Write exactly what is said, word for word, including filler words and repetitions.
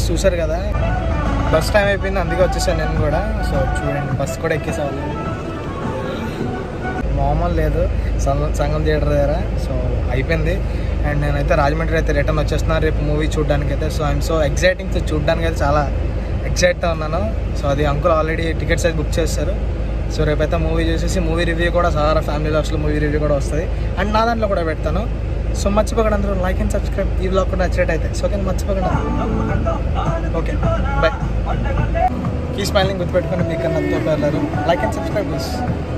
చూసారు కదా, bus time అయిపోయింది, అందుకే వచ్చేసాను నేను కూడా. సో చూడండి, బస్ కూడా ఎక్కేసాను, మామూలు లేదు సంగం సంగం థియేటర్ దగ్గర. సో అయిపోయింది. అండ్ నేనైతే రాజమండ్రి అయితే రిటర్న్ వచ్చేస్తున్నాను రేపు మూవీ చూడడానికి అయితే. So I'm so exciting. So చూడడానికి అయితే చాలా ఎక్సైట్గా ఉన్నాను. సో అది అంకుల్ ఆల్రెడీ టికెట్స్ అయితే బుక్ చేస్తారు. సో రేపైతే మూవీ చూసేసి మూవీ రివ్యూ కూడా సారా ఫ్యామిలీ లాస్ట్లో మూవీ రివ్యూ కూడా వస్తుంది. అండ్ నా దాంట్లో కూడా పెడతాను. సో మర్చిపోకండి అందరూ లైక్ అండ్ సబ్స్క్రైబ్ ఈ బ్లాగ్ కూడా నచ్చినట్టయితే. సో ఓకే, మర్చిపోకండి. Okay bye. ఈ స్మైలింగ్ గుర్తుపెట్టుకుని మీకన్నా వెళ్ళారు. Like and subscribe please.